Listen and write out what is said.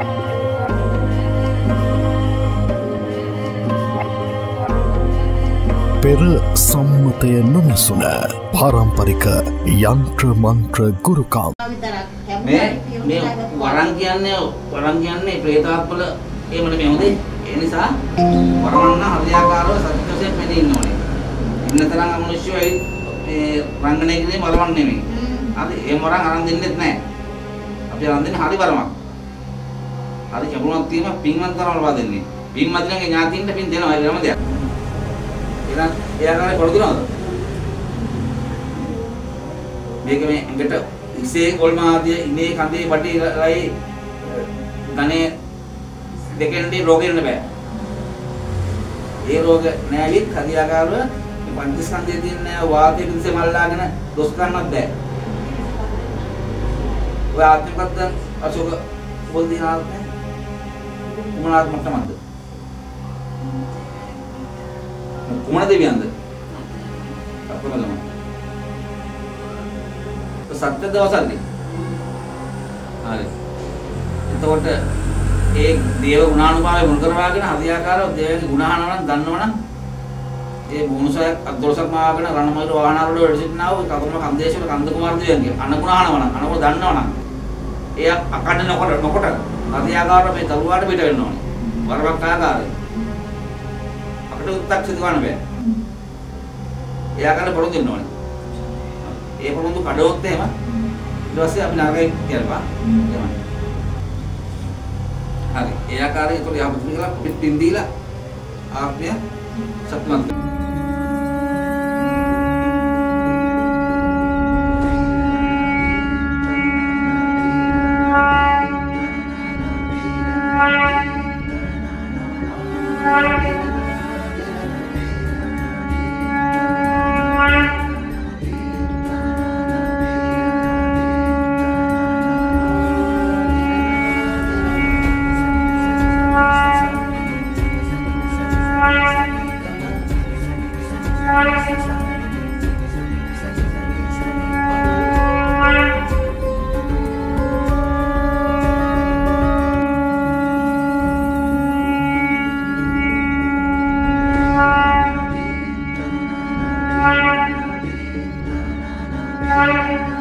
පෙර සම්මතය නොමැසුන පාරම්පරික යන්ත්‍ර මන්ත්‍ර ගුරුකම් මේ වරන් කියන්නේ ප්‍රේතාත්මවල එහෙම නෙමෙයි හොඳේ. ඒ නිසා වරවන්න හරියාකාරව සත්‍යයෙන් මෙතන ඉන්න ඕනේ. ඉන්න තරම් අමනුෂ්‍යව මේ රංගනයේ ඉන්නේ වරවන්න නෙමෙයි. හරි ඒ වරන් අරන් දෙන්නෙත් නැහැ. අපි අරන් දෙන්නේ හරි වරමක්. හරි කැපුමක් තියෙන පින්වත් තරම ලබා දෙන්නේ. පින් මදිනගේ ඥාතියින්ට පින් දෙනවා ඒ හැම දෙයක්. එහෙනම් එයාගේ පොඩු දිනවද? මේක මේ ඇඟට ඉසේ කොල්මාදිය ඉනේ කඳේ වටේ ලයි ධනේ දෙකෙන්දී රෝගෙන්න බෑ. ඒ රෝග නැවිත් හදියාකාරව මේ පංචස්කන්ධයේ තියෙන වාතයේ පිටසේ මල්ලාගෙන දොස් ගන්නවත් බෑ. ඔය ආත්මකත් අශෝක පොල්දිනාත් කුමනාත් මට්ටමද? කුමන දෙවියන්ද? අපරලම. සත්‍ය දවසල්ලි. හරි. එතකොට ඒ දේව ගුණානුභාවය මුල් කරවාගෙන හරියාකාරව දේවගේ ගුණාහනවනම් දන්නවනම් ඒ මොනුසයක් අද්දොලසක් මාගෙන රණමයිල වාහනාවල වැඩ සිටිනා වූ කතරම කන්දේශවල කන්ද කුමාර දෙවියන්ගේ අනුගුණාහනවනම් අනුව දන්නවනම් එයා අකඩ නොකොට හරියාකාරව මේ දරුවාට පිට වෙන්න ඕනේ. වරවක් ආකාරයි. අපිට උත්තක් සිදු කරන්න බෑ. එයා ගන්න පොරොන්දු වෙන්න ඕනේ. ඒ පොරොන්දු කඩවොත් එහෙම ඊට පස්සේ අපි නරකයි කියනවා. එහෙමයි. හරි. ඒ ආකාරයෙන් ඒතකොට යහපත් කියලා අපිට පින් දීලා ආත්මය සත්‍යමත් Thank you.